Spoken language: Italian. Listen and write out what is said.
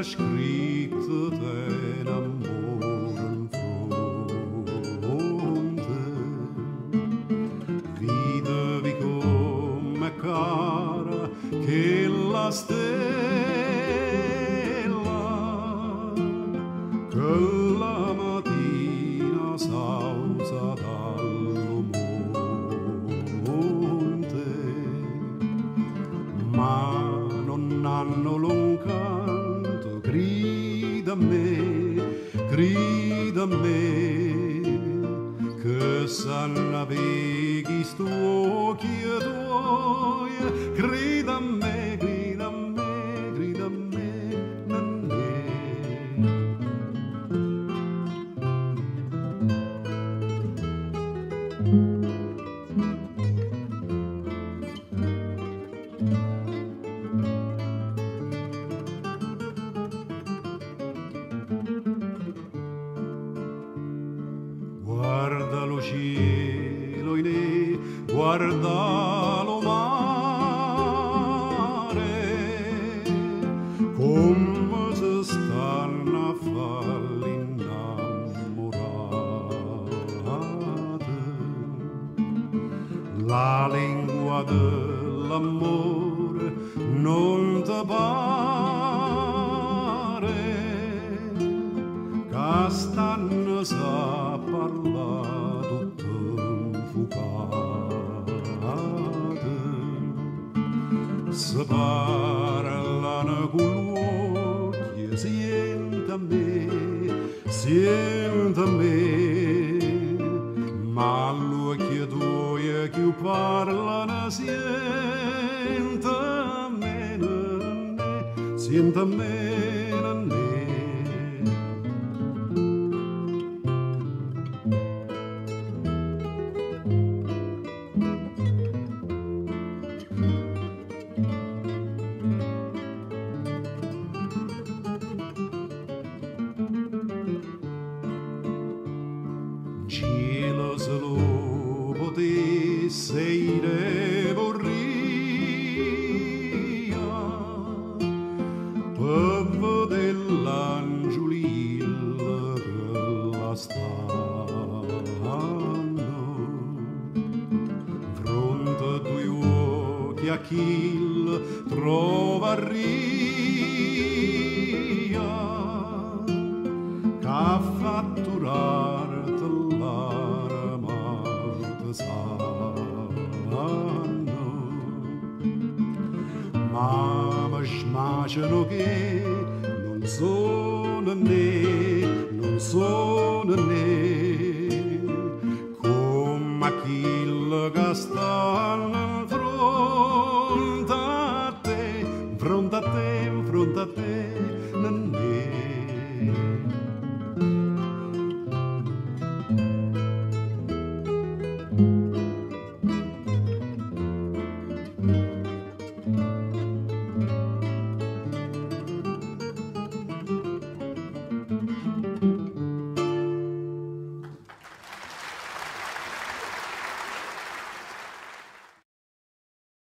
scritto te d'amore in fronte. Videvi come cara che la stella che la mattina s'ausa dal monte, ma non hanno l'oncanto, grida a me, che s'annaveghi sto occhi tuoi, grida a me, grida a me, grida a me, nannè. Guarda lo cielo in e, guarda lo mare, come se stanno a fare innamorate. La lingua dell'amore non ti pare che stanno a parlare tutto infuocate. Se parlano con l'occhio, senta me, ma l'occhio tuoi che parlano senta me, senta me, nannè. Cielo se lo potesse ire vorria per vedere l'angiolillo che la stanno fronte a due occhi a chi trova ria che ha fatturare ma mi smaciano che non sono né